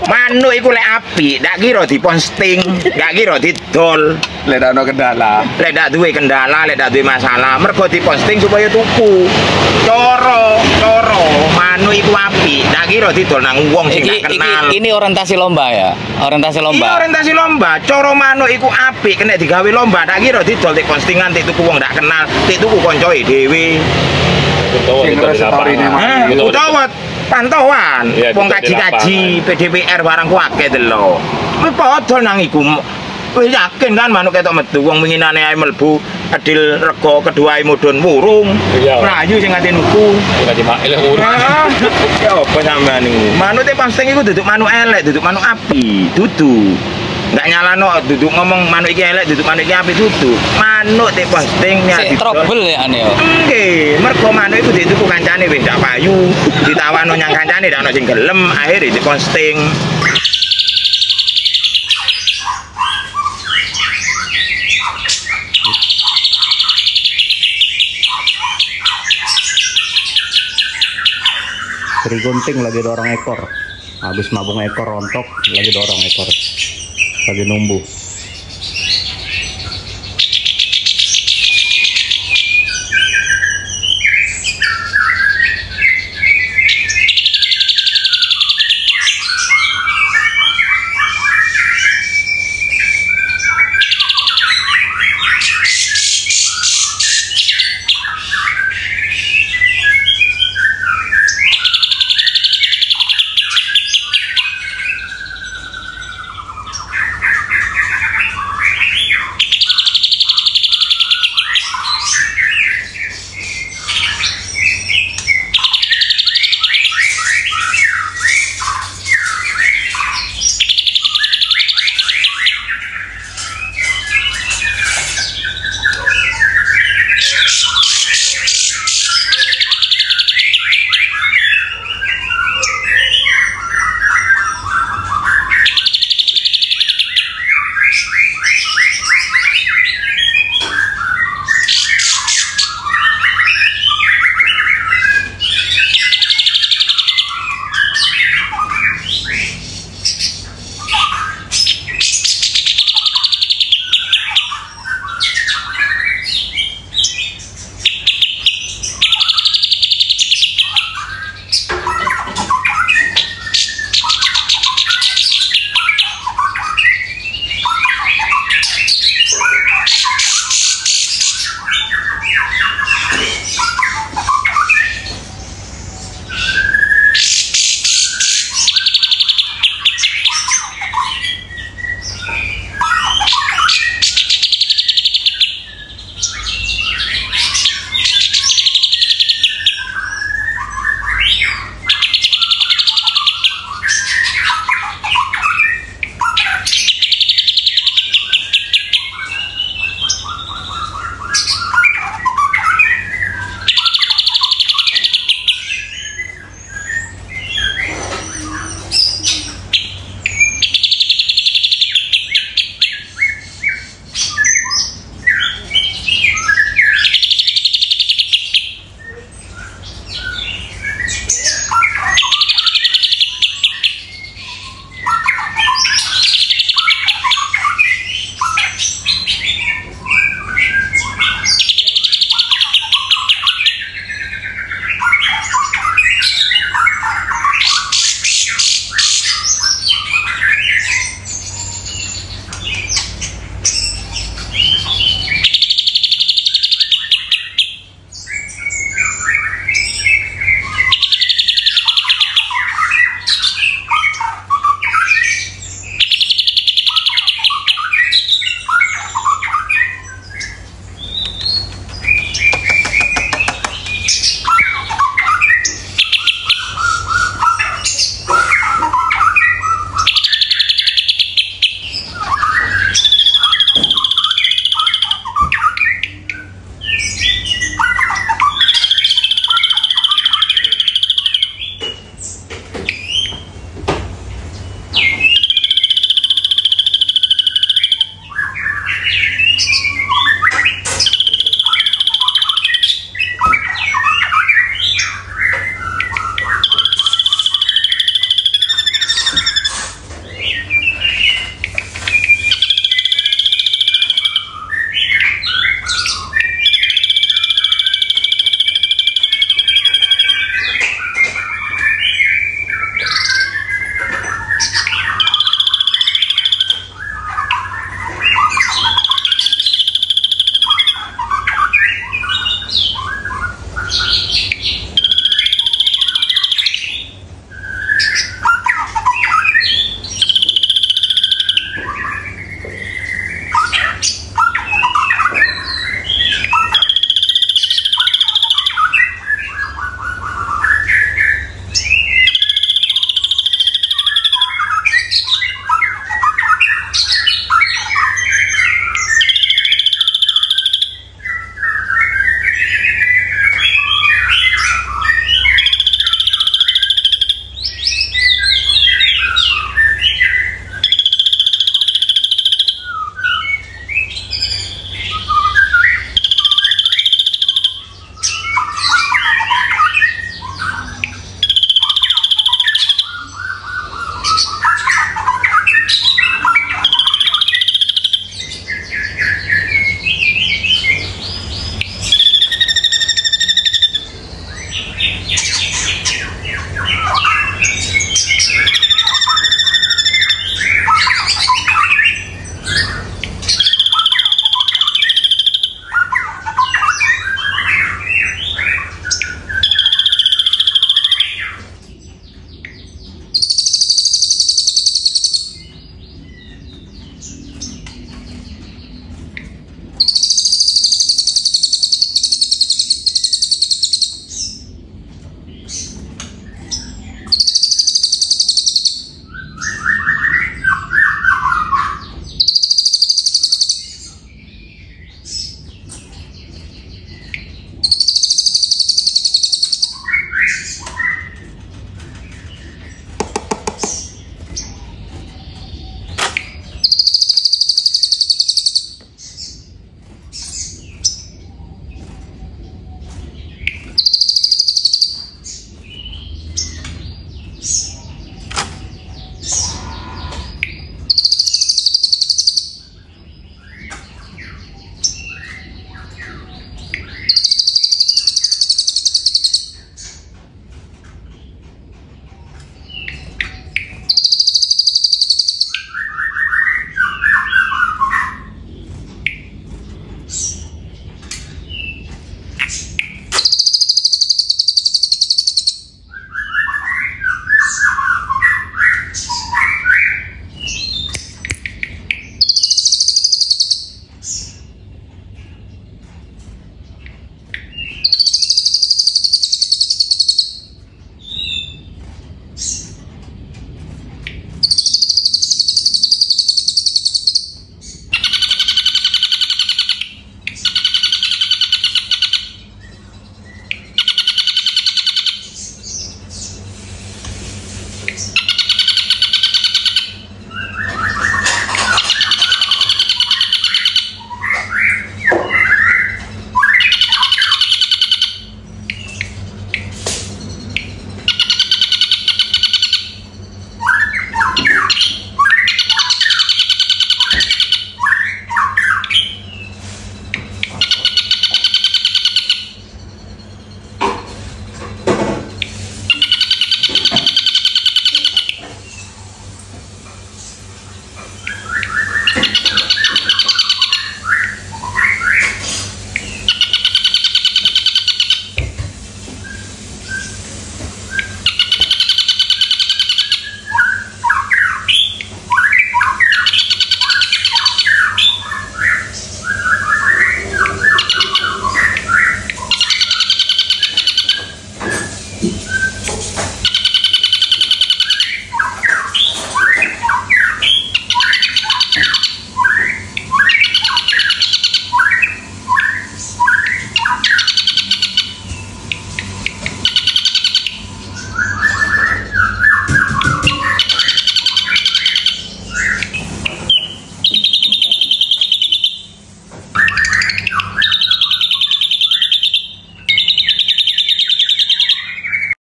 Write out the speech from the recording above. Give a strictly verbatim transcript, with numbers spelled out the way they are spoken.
Manuk iku lek apik, ndak kira diposting, ndak kira didol. Lek ndak ono kendala. Lek ndak duwe kendala, lek ndak duwe masalah, mergo diposting supaya tuku. Coro, coro, manuk iku apik, ndak kira didol nang wong sing Iki, gak kenal. iki, ini orientasi lomba ya, orientasi Iya lomba. orientasi lomba, coro manuk iku apik, kena digawe lomba, ndak kira didol di postingan, di tuku wong ndak kenal, di tuku koncoe dhewe. Sing story ini Hah, utawa pantauan, Iya, wong betul, di kaji-kaji P D P R barang ku akeh delok. Wis padha nang iku. Wis yakin kan manuk ketok metu wong winginane ae mlebu adil rego kedua ae mudhun wurung. Iya. Mlayu sing ate nuku. Ora dimail urung. Ah, ya apa sampean niku? Manuk te posting iku duduk manuk elek, duduk manuk api, dudu. Nggak nyalano duduk ngomong manuk iki elek, duduk manuk iki api dudu. Manuk te posting Sik trouble ya ane yo. Nggih, mergo manuk iku dituku kancane wis ndak payu, ditawano nyang kancane ndak ono sing gelem, akhire diposting. Sri Gunting lagi dorong ekor, habis mabung ekor rontok, lagi dorong ekor, lagi numbuh.